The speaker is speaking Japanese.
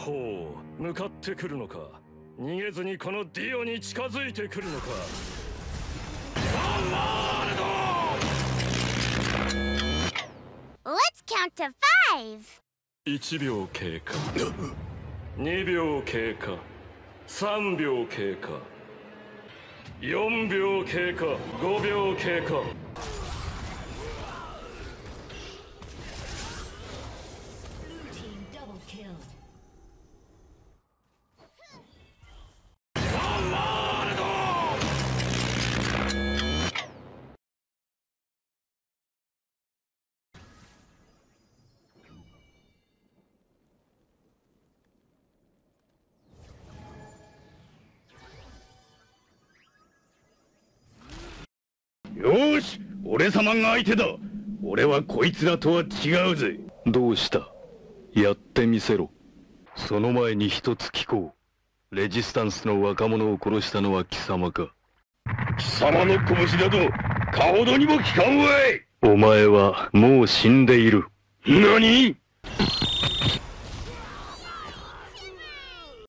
ほう、向かってくるのか。逃げずにこのディオに近づいてくるのか。 Let's count to 5. 1秒経過、2秒経過、3秒経過、4秒経過、5秒経過。 よーし、俺様が相手だ。俺はこいつらとは違うぜ。 どうした？やってみせろ。その前に一つ聞こう。レジスタンスの若者を殺したのは貴様か？ 貴様の拳などかほどにも効かんわい。 お前はもう死んでいる。 何？